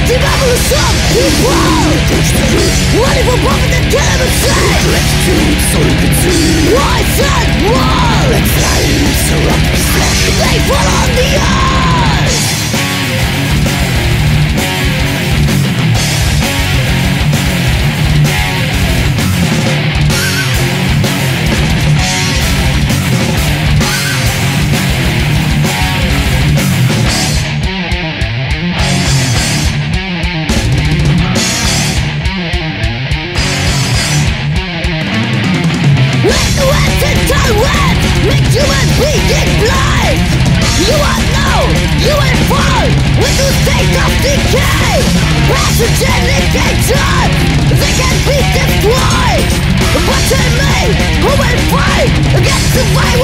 some people waiting for profit that can't even say What's that wall? Flames erupt the flesh They fall on the earth Make human being blind. You are now, you will fall into state of decay. Pathogenic nature, they can be destroyed. But tell me, who will fight against survival?